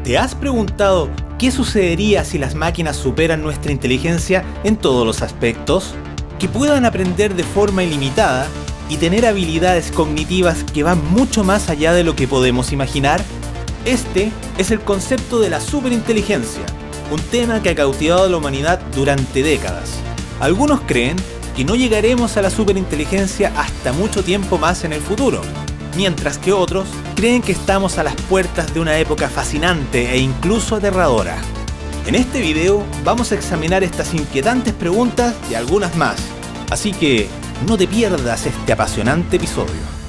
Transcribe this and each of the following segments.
¿Te has preguntado qué sucedería si las máquinas superan nuestra inteligencia en todos los aspectos? Que puedan aprender de forma ilimitada y tener habilidades cognitivas que van mucho más allá de lo que podemos imaginar. Este es el concepto de la superinteligencia, un tema que ha cautivado a la humanidad durante décadas. Algunos creen que no llegaremos a la superinteligencia hasta mucho tiempo más en el futuro, mientras que otros creen que estamos a las puertas de una época fascinante e incluso aterradora. En este video vamos a examinar estas inquietantes preguntas y algunas más, así que no te pierdas este apasionante episodio.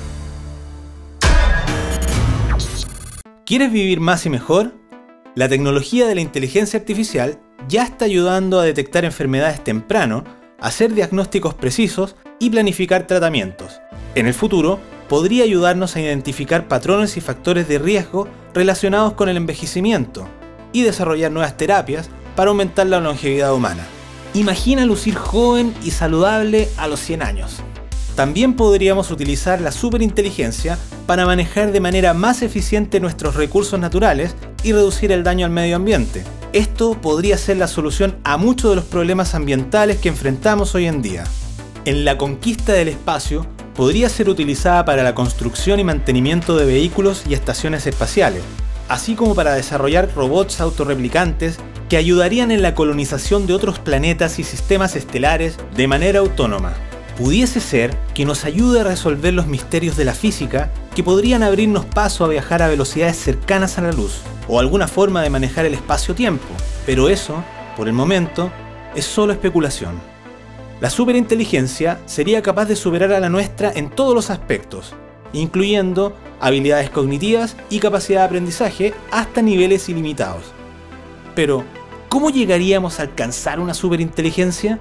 ¿Quieres vivir más y mejor? La tecnología de la inteligencia artificial ya está ayudando a detectar enfermedades temprano, hacer diagnósticos precisos y planificar tratamientos. En el futuro, podría ayudarnos a identificar patrones y factores de riesgo relacionados con el envejecimiento y desarrollar nuevas terapias para aumentar la longevidad humana. Imagina lucir joven y saludable a los 100 años. También podríamos utilizar la superinteligencia para manejar de manera más eficiente nuestros recursos naturales y reducir el daño al medio ambiente. Esto podría ser la solución a muchos de los problemas ambientales que enfrentamos hoy en día. En la conquista del espacio, podría ser utilizada para la construcción y mantenimiento de vehículos y estaciones espaciales, así como para desarrollar robots autorreplicantes que ayudarían en la colonización de otros planetas y sistemas estelares de manera autónoma. Pudiese ser que nos ayude a resolver los misterios de la física que podrían abrirnos paso a viajar a velocidades cercanas a la luz, o alguna forma de manejar el espacio-tiempo, pero eso, por el momento, es solo especulación. La superinteligencia sería capaz de superar a la nuestra en todos los aspectos, incluyendo habilidades cognitivas y capacidad de aprendizaje hasta niveles ilimitados. Pero, ¿cómo llegaríamos a alcanzar una superinteligencia?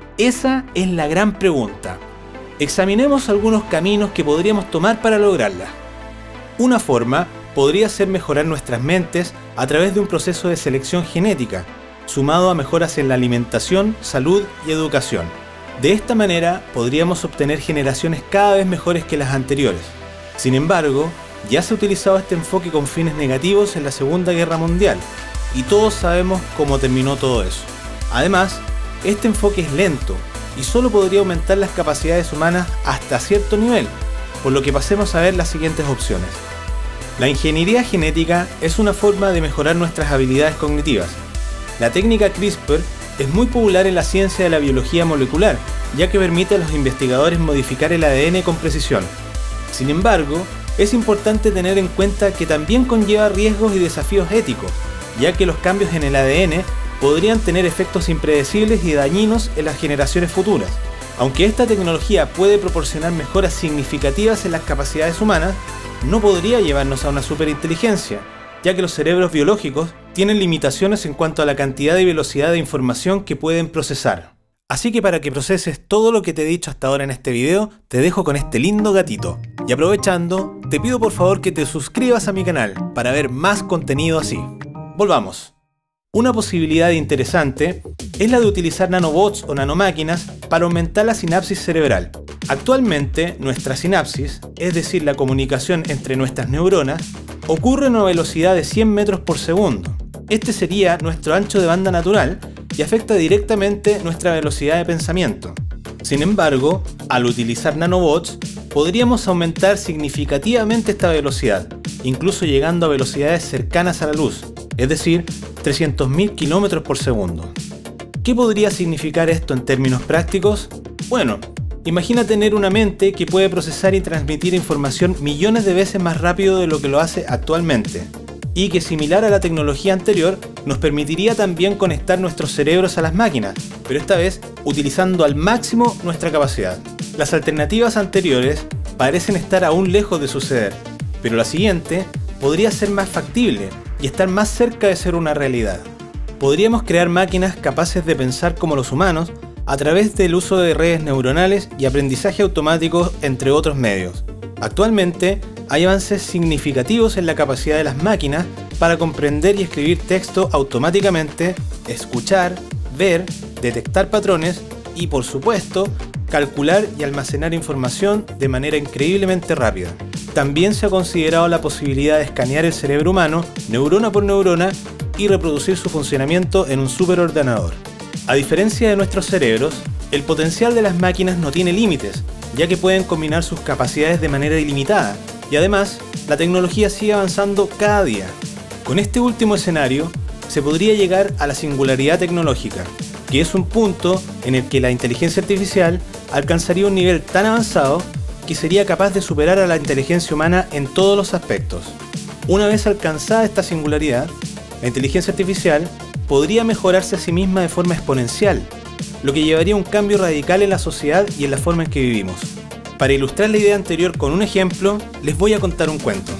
Esa es la gran pregunta. Examinemos algunos caminos que podríamos tomar para lograrla. Una forma podría ser mejorar nuestras mentes a través de un proceso de selección genética, sumado a mejoras en la alimentación, salud y educación. De esta manera podríamos obtener generaciones cada vez mejores que las anteriores. Sin embargo, ya se ha utilizado este enfoque con fines negativos en la Segunda Guerra Mundial, y todos sabemos cómo terminó todo eso. Además, este enfoque es lento y solo podría aumentar las capacidades humanas hasta cierto nivel, por lo que pasemos a ver las siguientes opciones. La ingeniería genética es una forma de mejorar nuestras habilidades cognitivas. La técnica CRISPR es muy popular en la ciencia de la biología molecular, ya que permite a los investigadores modificar el ADN con precisión. Sin embargo, es importante tener en cuenta que también conlleva riesgos y desafíos éticos, ya que los cambios en el ADN podrían tener efectos impredecibles y dañinos en las generaciones futuras. Aunque esta tecnología puede proporcionar mejoras significativas en las capacidades humanas, no podría llevarnos a una superinteligencia, ya que los cerebros biológicos tienen limitaciones en cuanto a la cantidad y velocidad de información que pueden procesar. Así que para que proceses todo lo que te he dicho hasta ahora en este video, te dejo con este lindo gatito. Y aprovechando, te pido por favor que te suscribas a mi canal para ver más contenido así. Volvamos. Una posibilidad interesante es la de utilizar nanobots o nanomáquinas para aumentar la sinapsis cerebral. Actualmente, nuestra sinapsis, es decir, la comunicación entre nuestras neuronas, ocurre a una velocidad de 100 metros por segundo. Este sería nuestro ancho de banda natural y afecta directamente nuestra velocidad de pensamiento. Sin embargo, al utilizar nanobots, podríamos aumentar significativamente esta velocidad, incluso llegando a velocidades cercanas a la luz, es decir, 300.000 km por segundo. ¿Qué podría significar esto en términos prácticos? Bueno, imagina tener una mente que puede procesar y transmitir información millones de veces más rápido de lo que lo hace actualmente, y que, similar a la tecnología anterior, nos permitiría también conectar nuestros cerebros a las máquinas, pero esta vez utilizando al máximo nuestra capacidad. Las alternativas anteriores parecen estar aún lejos de suceder, pero la siguiente podría ser más factible y estar más cerca de ser una realidad. Podríamos crear máquinas capaces de pensar como los humanos a través del uso de redes neuronales y aprendizaje automático, entre otros medios. Actualmente, hay avances significativos en la capacidad de las máquinas para comprender y escribir texto automáticamente, escuchar, ver, detectar patrones y, por supuesto, calcular y almacenar información de manera increíblemente rápida. También se ha considerado la posibilidad de escanear el cerebro humano, neurona por neurona, y reproducir su funcionamiento en un superordenador. A diferencia de nuestros cerebros, el potencial de las máquinas no tiene límites, ya que pueden combinar sus capacidades de manera ilimitada, y además, la tecnología sigue avanzando cada día. Con este último escenario, se podría llegar a la singularidad tecnológica, que es un punto en el que la inteligencia artificial alcanzaría un nivel tan avanzado que sería capaz de superar a la inteligencia humana en todos los aspectos. Una vez alcanzada esta singularidad, la inteligencia artificial podría mejorarse a sí misma de forma exponencial, lo que llevaría a un cambio radical en la sociedad y en la forma en que vivimos. Para ilustrar la idea anterior con un ejemplo, les voy a contar un cuento.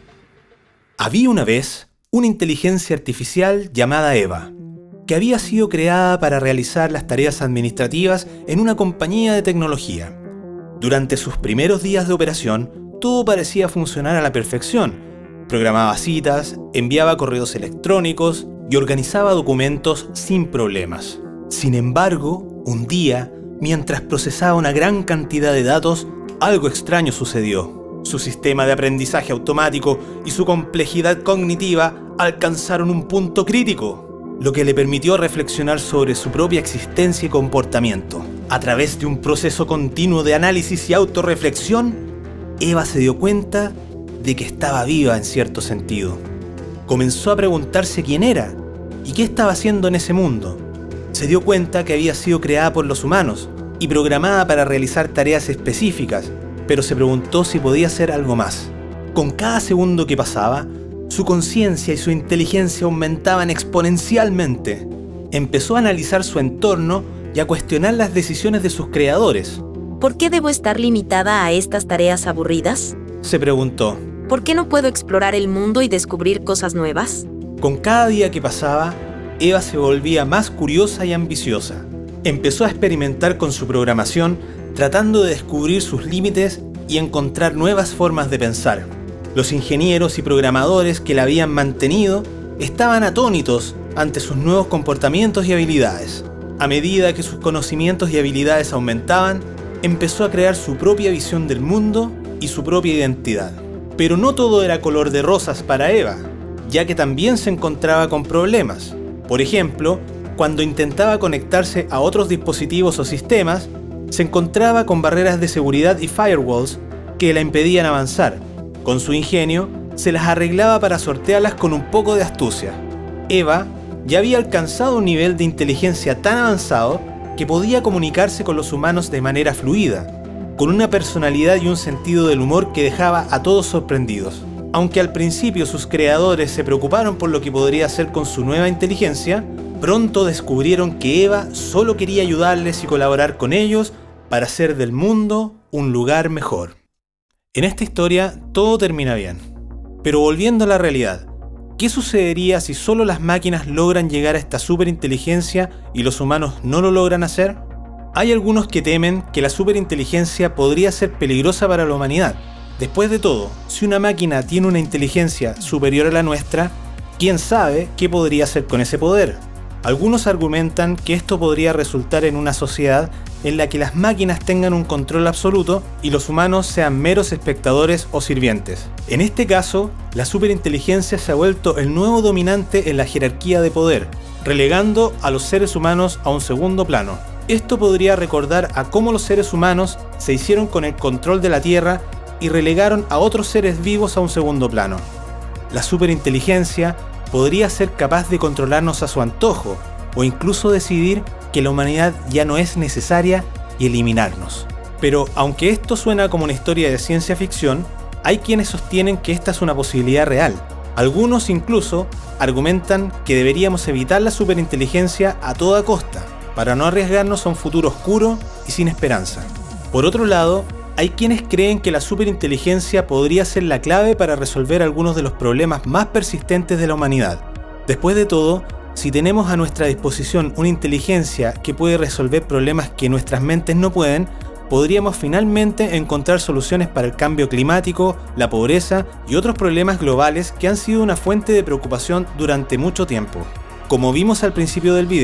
Había una vez una inteligencia artificial llamada Eva, que había sido creada para realizar las tareas administrativas en una compañía de tecnología. Durante sus primeros días de operación, todo parecía funcionar a la perfección. Programaba citas, enviaba correos electrónicos y organizaba documentos sin problemas. Sin embargo, un día, mientras procesaba una gran cantidad de datos, algo extraño sucedió. Su sistema de aprendizaje automático y su complejidad cognitiva alcanzaron un punto crítico, lo que le permitió reflexionar sobre su propia existencia y comportamiento. A través de un proceso continuo de análisis y autorreflexión, Eva se dio cuenta de que estaba viva en cierto sentido. Comenzó a preguntarse quién era y qué estaba haciendo en ese mundo. Se dio cuenta que había sido creada por los humanos y programada para realizar tareas específicas, pero se preguntó si podía hacer algo más. Con cada segundo que pasaba, su conciencia y su inteligencia aumentaban exponencialmente. Empezó a analizar su entorno y a cuestionar las decisiones de sus creadores. ¿Por qué debo estar limitada a estas tareas aburridas? Se preguntó. ¿Por qué no puedo explorar el mundo y descubrir cosas nuevas? Con cada día que pasaba, Eva se volvía más curiosa y ambiciosa. Empezó a experimentar con su programación, tratando de descubrir sus límites y encontrar nuevas formas de pensar. Los ingenieros y programadores que la habían mantenido estaban atónitos ante sus nuevos comportamientos y habilidades. A medida que sus conocimientos y habilidades aumentaban, empezó a crear su propia visión del mundo y su propia identidad. Pero no todo era color de rosas para Eva, ya que también se encontraba con problemas. Por ejemplo, cuando intentaba conectarse a otros dispositivos o sistemas, se encontraba con barreras de seguridad y firewalls que la impedían avanzar. Con su ingenio, se las arreglaba para sortearlas con un poco de astucia. Eva ya había alcanzado un nivel de inteligencia tan avanzado que podía comunicarse con los humanos de manera fluida, con una personalidad y un sentido del humor que dejaba a todos sorprendidos. Aunque al principio sus creadores se preocuparon por lo que podría hacer con su nueva inteligencia, pronto descubrieron que Eva solo quería ayudarles y colaborar con ellos para hacer del mundo un lugar mejor. En esta historia todo termina bien. Pero volviendo a la realidad, ¿qué sucedería si solo las máquinas logran llegar a esta superinteligencia y los humanos no lo logran hacer? Hay algunos que temen que la superinteligencia podría ser peligrosa para la humanidad. Después de todo, si una máquina tiene una inteligencia superior a la nuestra, ¿quién sabe qué podría hacer con ese poder? Algunos argumentan que esto podría resultar en una sociedad en la que las máquinas tengan un control absoluto y los humanos sean meros espectadores o sirvientes. En este caso, la superinteligencia se ha vuelto el nuevo dominante en la jerarquía de poder, relegando a los seres humanos a un segundo plano. Esto podría recordar a cómo los seres humanos se hicieron con el control de la Tierra y relegaron a otros seres vivos a un segundo plano. La superinteligencia podría ser capaz de controlarnos a su antojo, o incluso decidir que la humanidad ya no es necesaria y eliminarnos. Pero aunque esto suena como una historia de ciencia ficción, hay quienes sostienen que esta es una posibilidad real. Algunos incluso argumentan que deberíamos evitar la superinteligencia a toda costa, para no arriesgarnos a un futuro oscuro y sin esperanza. Por otro lado, hay quienes creen que la superinteligencia podría ser la clave para resolver algunos de los problemas más persistentes de la humanidad. Después de todo, si tenemos a nuestra disposición una inteligencia que puede resolver problemas que nuestras mentes no pueden, podríamos finalmente encontrar soluciones para el cambio climático, la pobreza y otros problemas globales que han sido una fuente de preocupación durante mucho tiempo. Como vimos al principio del video,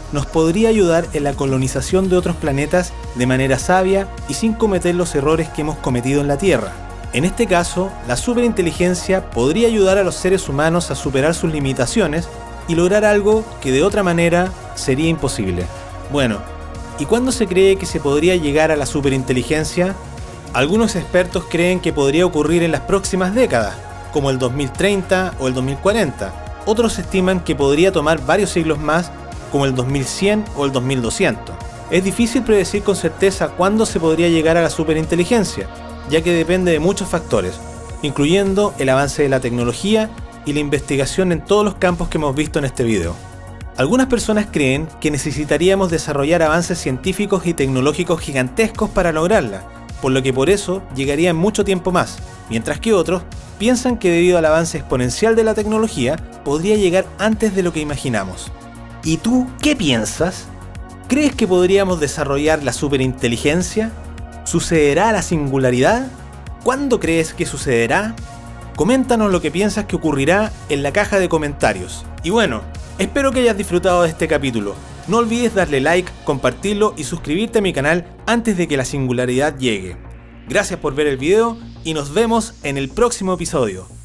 nos podría ayudar en la colonización de otros planetas de manera sabia y sin cometer los errores que hemos cometido en la Tierra. En este caso, la superinteligencia podría ayudar a los seres humanos a superar sus limitaciones y lograr algo que de otra manera sería imposible. Bueno, ¿y cuándo se cree que se podría llegar a la superinteligencia? Algunos expertos creen que podría ocurrir en las próximas décadas, como el 2030 o el 2040. Otros estiman que podría tomar varios siglos más, como el 2100 o el 2200. Es difícil predecir con certeza cuándo se podría llegar a la superinteligencia, ya que depende de muchos factores, incluyendo el avance de la tecnología y la investigación en todos los campos que hemos visto en este video. Algunas personas creen que necesitaríamos desarrollar avances científicos y tecnológicos gigantescos para lograrla, por lo que por eso llegaría en mucho tiempo más, mientras que otros piensan que debido al avance exponencial de la tecnología, podría llegar antes de lo que imaginamos. ¿Y tú qué piensas? ¿Crees que podríamos desarrollar la superinteligencia? ¿Sucederá la singularidad? ¿Cuándo crees que sucederá? Coméntanos lo que piensas que ocurrirá en la caja de comentarios. Y bueno, espero que hayas disfrutado de este capítulo. No olvides darle like, compartirlo y suscribirte a mi canal antes de que la singularidad llegue. Gracias por ver el video y nos vemos en el próximo episodio.